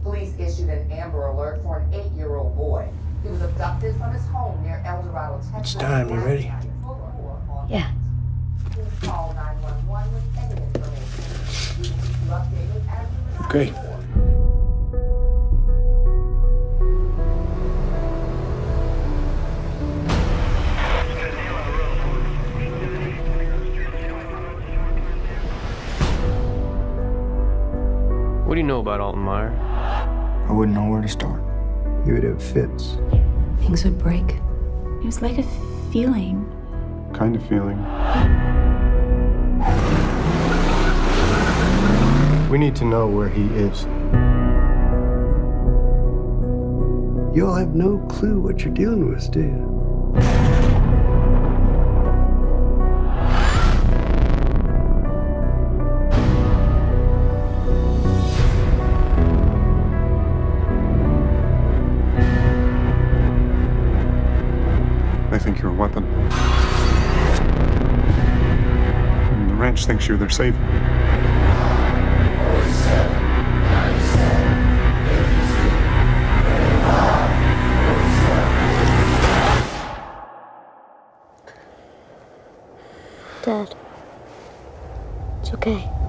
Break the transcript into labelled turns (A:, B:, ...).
A: Police issued an Amber Alert for an 8-year-old boy. He was abducted from his home near El Dorado, Texas.
B: It's time. You ready?
C: Yeah.
A: Please call 911 with any information. We will keep you updated as we
B: Okay.
D: What do you know about Alton Meyer?
B: I wouldn't know where to start. He would have fits.
C: Things would break. It was like a feeling.
E: Kind of feeling. We need to know where he is.
B: You'll have no clue what you're dealing with, do you?
E: They think you're a weapon. And the ranch thinks you're their savior.
F: Dad, it's okay.